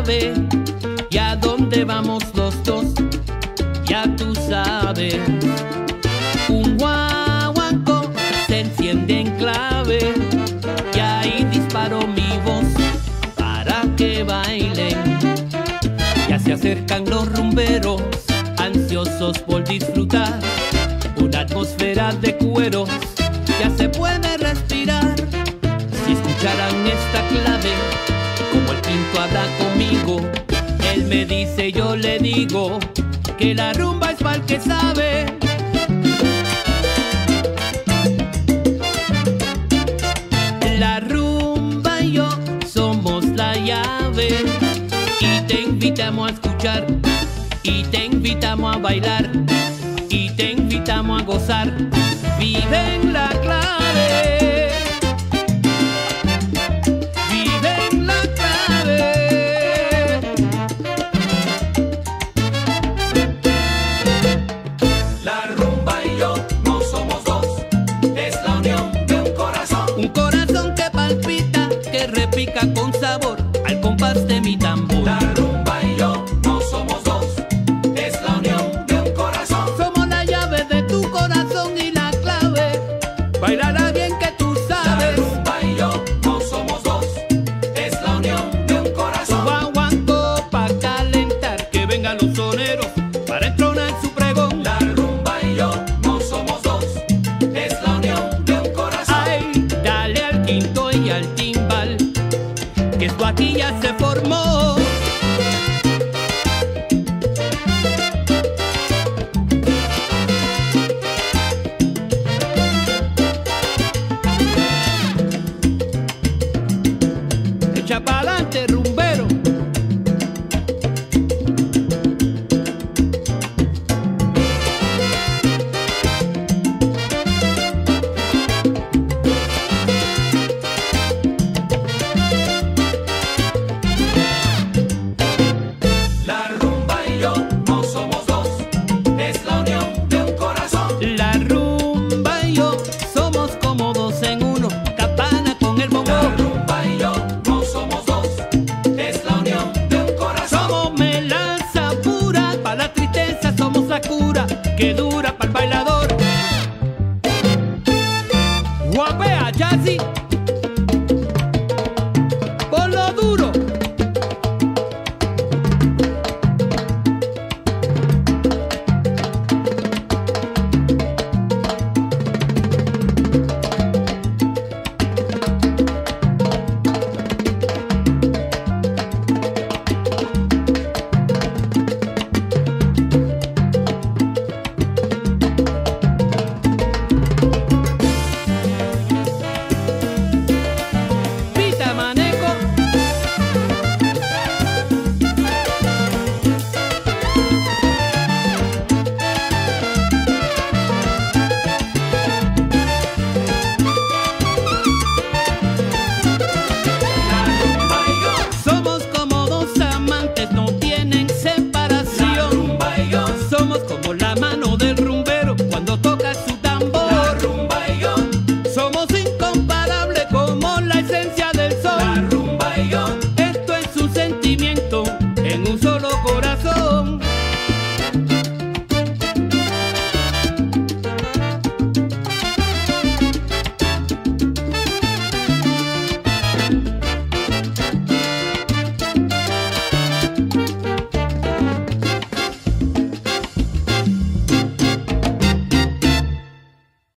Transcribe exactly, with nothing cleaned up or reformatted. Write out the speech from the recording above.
clave. ¿Y a dónde vamos los dos? Ya tú sabes. Un guaguancó se enciende en clave y ahí disparo mi voz para que bailen. Ya se acercan los rumberos, ansiosos por disfrutar una atmósfera de cueros. Ya se puede respirar. Si escucharan esta clave, como el quinto habla conmigo, él me dice, yo le digo, que la rumba es pa'l que sabe. La rumba y yo somos la llave, y te invitamos a escuchar, y te invitamos a bailar, y te invitamos a gozar. Vive en la clave, vive en la clave. La rumba y yo no somos dos, es la unión de un corazón. Un corazón que palpita, que repica con sabor al compás de mi tambor. La rumba y yo no somos dos, es la unión de un corazón. Somos la llave de tu corazón y la clave. Bailará bien que tú La sabes. rumba y yo no somos dos, es la unión de un corazón. Guaguancó pa' calentar, que vengan los soneros para entronar su pregón. La rumba y yo no somos dos, es la unión de un corazón. Ay, dale al quinto y al timbal, que esto aquí ya se formó. Echa pa'lante, rumbero. La rumba y yo no somos dos, es la unión de un corazón. La rumba y yo somos como dos en uno, campana con el bongo. La rumba y yo no somos dos, es la unión de un corazón. Somos melaza pura, pa' la tristeza somos la cura, que dura para el bailador. Guapea, Jazzy.